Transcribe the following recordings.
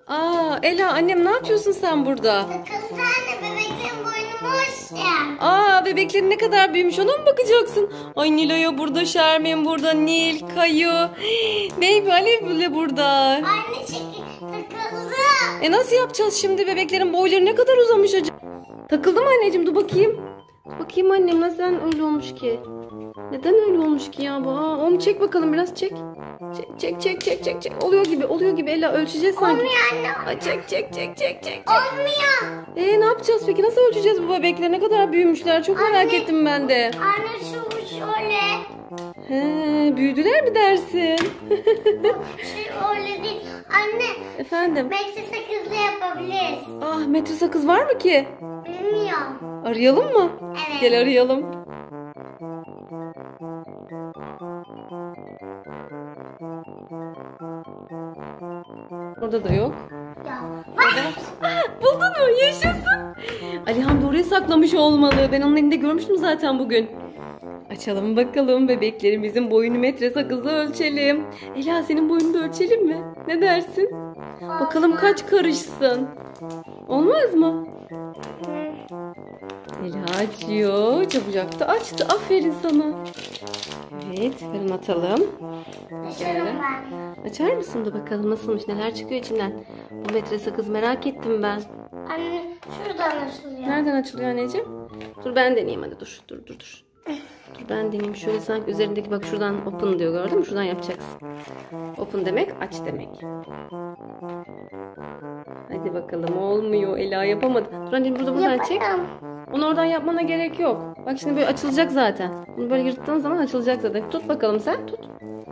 Aa Ela annem ne yapıyorsun sen burada? Sakız tane bebeklerin boynu boş ya. Aa bebeklerin ne kadar büyümüş ona mı bakacaksın? Ay Nilo'ya burada, Şermin burada, Nil, Kayu, Baby Alev bile burada. Anne takıldı. Nasıl yapacağız şimdi bebeklerin boyları ne kadar uzamış acaba? Takıldı mı anneciğim dur bakayım. Bakayım annem neden öyle olmuş ki? Neden öyle olmuş ki ya bu? Onu çek bakalım biraz çek. Çek. Oluyor gibi Ela ölçeceğiz sanki. Olmuyor anne. Ay, çek. Olmuyor. Ne yapacağız peki? Nasıl ölçeceğiz bu bebekler? Ne kadar büyümüşler? Çok merak ettim ben de. Anne şu şöyle. Büyüdüler mi dersin? Öyle değil. Anne. Efendim? Belki sakızlı yapabiliriz. Metre sakız var mı ki? Bilmiyorum. Arayalım mı? Evet. Gel arayalım. Orada da yok. Ya. Buldun mu? Yaşasın. Alihan da oraya saklamış olmalı. Ben onun elinde görmüştüm zaten bugün. Açalım bakalım bebeklerimizin boyunu metre sakızla ölçelim. Ela senin boyunu da ölçelim mi? Ne dersin? Bakalım kaç karışsın. Olmaz mı? Ela açıyor. Çabucak da açtı. Aferin sana. Evet, fırın atalım. Açarım ben. Açar mısın da bakalım nasılmış, neler çıkıyor içinden. Bu metre sakız merak ettim ben. Anne şuradan açılıyor. Nereden açılıyor anneciğim? Dur ben deneyeyim hadi dur. Dur ben deneyeyim. Şöyle sanki üzerindeki bak şuradan open diyor gördün mü? Şuradan yapacaksın. Open demek aç demek. Hadi bakalım olmuyor. Ela yapamadı. Dur anneciğim buradan çek. Onu oradan yapmana gerek yok. Bak şimdi böyle açılacak zaten. Bunu böyle yırttığın zaman açılacak zaten. Tut bakalım sen. Tut.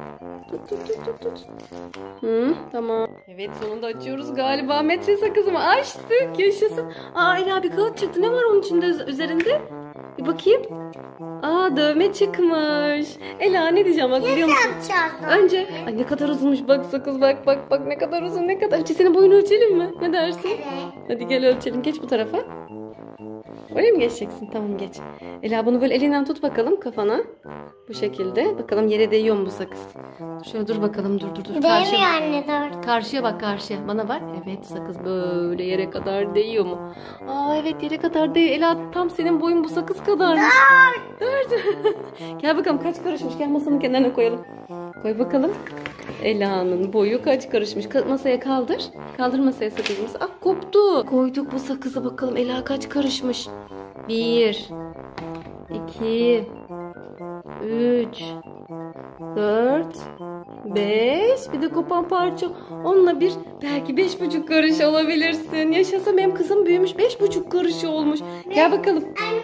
Tamam. Evet sonunda açıyoruz galiba. Metre sakızımı açtık. Yaşasın. Ela bir kağıt çıktı. Ne var onun içinde üzerinde? Bir bakayım. Dövme çıkmış. Ela ne diyeceğim bak biliyor musun? Önce ay ne kadar uzunmuş bak sakız bak ne kadar uzun ne kadar. Senin boyunu ölçelim mi? Ne dersin? Evet. Hadi gel ölçelim. Geç bu tarafa. Oraya mı geçeceksin? Tamam geç. Ela bunu böyle elinden tut bakalım kafana. Bu şekilde. Bakalım yere değiyor mu bu sakız? Şöyle dur bakalım dur. Değmiyor anne dur. Karşıya bak karşıya. Bana bak. Evet sakız böyle yere kadar değiyor mu? Evet yere kadar değiyor. Ela tam senin boyun bu sakız kadarmış. Dört. Gel bakalım kaç karışmış. Gel masanın kenarına koyalım. Koy bakalım. Ela'nın boyu kaç karışmış? Masaya kaldır. Kaldır masaya sakızımızı. Koptu. Koyduk bu sakızı bakalım. Ela kaç karışmış? 1 2 3 4 5 bir de kopan parça. Onunla belki 5,5 karış olabilirsin. Yaşasam benim kızım büyümüş. 5,5 karış olmuş. Gel bakalım. Anne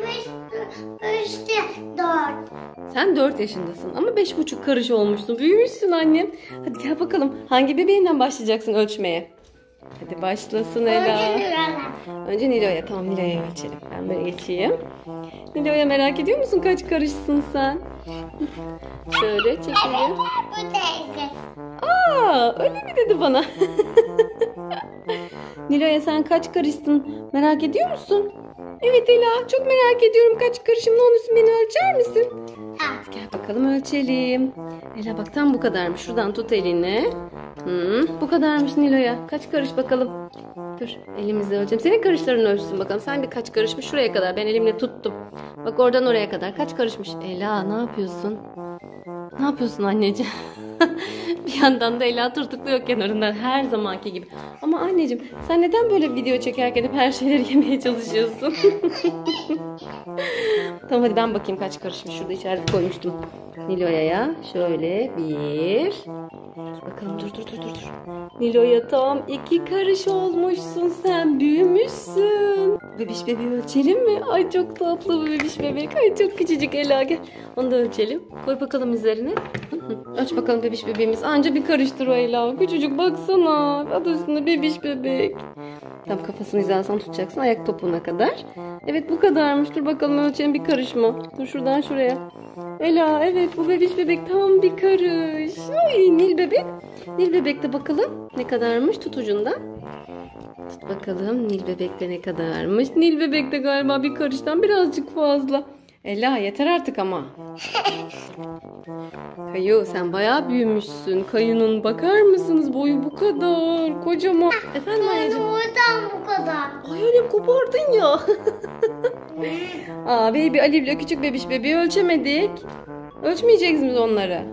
4. Sen 4 yaşındasın ama 5,5 karış olmuşsun. Büyümüşsün annem. Hadi gel bakalım. Hangi bebeğinden başlayacaksın ölçmeye? Hadi başlasın Ela. Önce Nilo'ya. Tamam Nilo'ya ölçelim. Ben böyle geçeyim. Nilo'ya merak ediyor musun kaç karışsın sen? Şöyle çekelim. Bu teyze. Öyle mi dedi bana? Nilo'ya sen kaç karışsın merak ediyor musun? Evet Ela çok merak ediyorum kaç karışım ne olursun beni ölçer misin? Gel bakalım ölçelim. Ela bak tam bu kadarmış. Şuradan tut elini. Bu kadarmış Nilo'ya. Kaç karış bakalım. Dur elimizle ölçelim. Senin karışlarını ölçsün bakalım. Sen bir kaç karışmış şuraya kadar. Ben elimle tuttum. Bak oradan oraya kadar. Kaç karışmış? Ela ne yapıyorsun? Ne yapıyorsun anneciğim? Bir yandan da Ela tırtıklıyor kenarından her zamanki gibi. Ama anneciğim sen neden böyle video çekerken hep her şeyleri yemeye çalışıyorsun? Tamam hadi ben bakayım kaç karışmış. Şurada işaret koymuştum. Nilo'ya şöyle 1. Bakalım dur. Nilo'ya tam 2 karış olmuşsun sen büyümüşsün. Bebiş bebeği ölçelim mi? Ay çok tatlı bu bebiş bebek. Ay çok küçücük Ela gel. Onu da ölçelim. Koy bakalım üzerine. Aç bakalım bebiş bebeğimiz. Anca bir karıştır o Ela. Küçücük baksana. Adı üstünde bebiş bebek. Tam kafasını hizasına tutacaksın ayak topuğuna kadar. Evet bu kadarmış. Dur bakalım ölçelim bir karışma. Dur şuradan şuraya. Ela evet bu bebiş bebek tam bir karış. Ay Nil bebek. Nil bebek de bakalım ne kadarmış tut ucundan. Tut bakalım Nil bebek de ne kadarmış. Nil bebek de galiba bir karıştan birazcık fazla. Ela yeter artık ama. Kayu sen bayağı büyümüşsün. Kayu'nun bakar mısınız boyu bu kadar. Kocaman. Efendim anneciğim. Oradan bu kadar. Ay annem kopardın ya. Aa baby Ali ile küçük bebeği ölçemedik. Ölçmeyecek miyiz onları?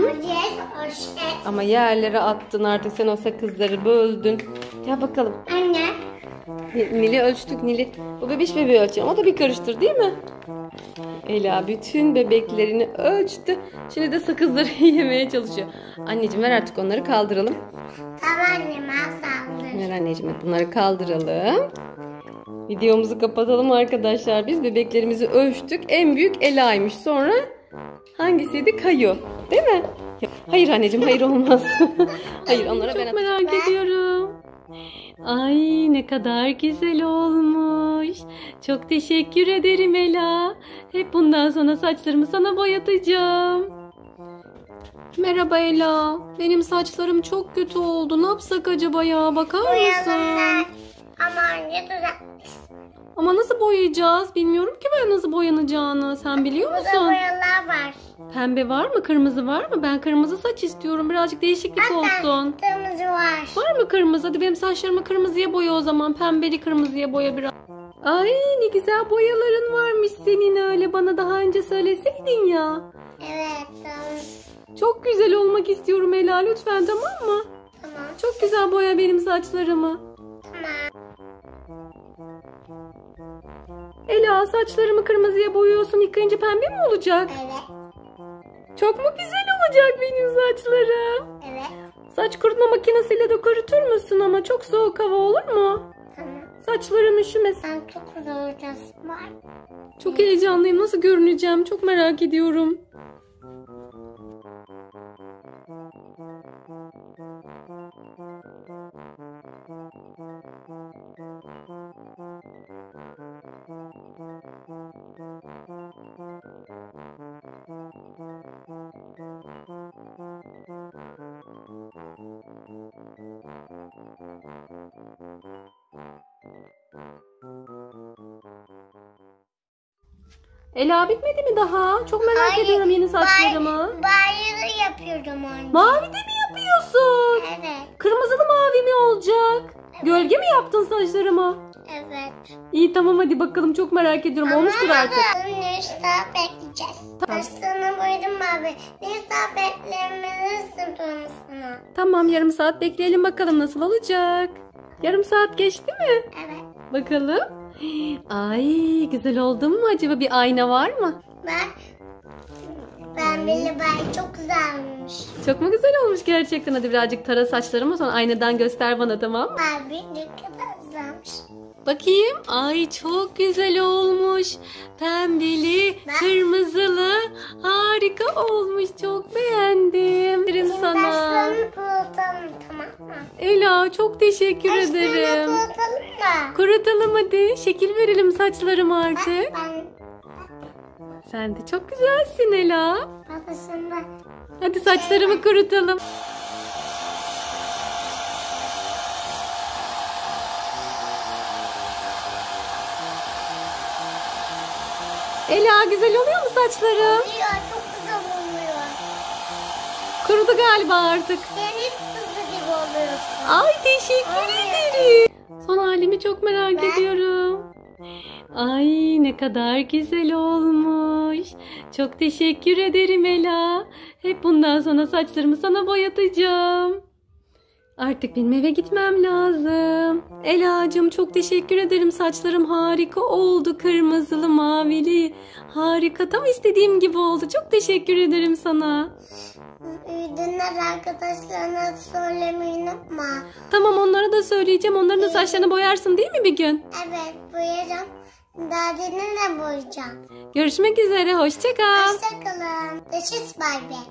Ama yerlere attın artık sen o sakızları böldün. Gel bakalım. Anne. Nil'i ölçtük Nil'i. Bu bebeği ölçelim. O da bir karıştır değil mi? Ela bütün bebeklerini ölçtü. Şimdi de sakızları yemeye çalışıyor. Anneciğim ver artık onları kaldıralım. Tamam annem al. Ver anneciğim bunları kaldıralım. Videomuzu kapatalım arkadaşlar. Biz bebeklerimizi ölçtük. En büyük Ela'ymış. Sonra hangisiydi? Kayu. Değil mi? Hayır anneciğim hayır olmaz. Hayır onlara ben merak ediyorum. Ay ne kadar güzel olmuş. Çok teşekkür ederim Ela. Hep bundan sonra saçlarımı sana boyatacağım. Merhaba Ela. Benim saçlarım çok kötü oldu. Ne yapsak acaba ya? Bakar mısın? Ama anne düzeltmiş. Ama nasıl boyayacağız? Bilmiyorum ki ben nasıl boyanacağını. Sen biliyor Burada musun? boyalar var. Pembe var mı? Kırmızı var mı? Ben kırmızı saç istiyorum. Birazcık değişiklik olsun. Kırmızı var. Var mı kırmızı? Hadi benim saçlarımı kırmızıya boya o zaman. Pembeli kırmızıya boya biraz. Ay ne güzel boyaların varmış senin öyle. Bana daha önce söyleseydin ya. Evet tamam. Çok güzel olmak istiyorum Ela lütfen tamam mı? Tamam. Çok güzel boya benim saçlarımı. Tamam. Ela saçlarımı kırmızıya boyuyorsun. Yıkayınca pembe mi olacak? Evet. Çok mu güzel olacak benim saçlarım? Evet. Saç kurutma makinesiyle de kurutur musun ama çok soğuk hava olur mu? Tamam. Saçlarım üşümesin. Ben çok zorlayacağız var. Çok heyecanlıyım. Nasıl görüneceğim? Çok merak ediyorum. Ela bitmedi mi daha? Çok merak ediyorum yeni saçlarımı. Banyoda yapıyorum onu. Mavi de mi yapıyorsun? Evet. Kırmızılı mavi mi olacak? Gölge mi yaptın saçlarımı? Evet. İyi tamam hadi bakalım çok merak ediyorum. Olmuştur artık. Ne saat bekleyeceğiz. Saçlarını boyadım abi. Ne saat beklemelisin sonrasına. Tamam yarım saat bekleyelim bakalım nasıl olacak. Yarım saat geçti mi? Evet. Bakalım. Ay güzel oldu mu acaba? Bir ayna var mı? Ben bile çok güzelmiş. Çok mu güzel olmuş gerçekten? Hadi birazcık tara saçlarımı sonra aynadan göster bana tamam mı? Abi ne kadar güzelmiş. Bakayım. Ay çok güzel olmuş. Pembeli, kırmızılı. Harika olmuş. Çok beğendim. Verin sana. Saçlarını kurutalım tamam mı? Ela çok teşekkür ederim. Saçlarını kurutalım da. Kurutalım hadi. Şekil verelim saçlarıma artık. Ben Sen de çok güzelsin Ela. babasında Hadi saçlarımı kurutalım. Ela güzel oluyor mu saçlarım? oluyor çok güzel oluyor. Kurudu galiba artık. Deniz kızı gibi oluyorsun. Ay teşekkür ederim. Son halimi çok merak ediyorum. Ay ne kadar güzel olmuş. Çok teşekkür ederim Ela. Hep bundan sonra saçlarımı sana boyatacağım. Artık benim eve gitmem lazım. Ela'cığım çok teşekkür ederim. Saçlarım harika oldu. Kırmızılı, mavili. Harika. Tam istediğim gibi oldu. Çok teşekkür ederim sana. Büyüdüğünler arkadaşlarına söylemeyi unutma. Tamam onlara da söyleyeceğim. Onların da saçlarını boyarsın değil mi bir gün? Evet boyayacağım. Dadini de boyayacağım. Görüşmek üzere. Hoşça kal. Hoşçakalın. Görüşürüz bay bay.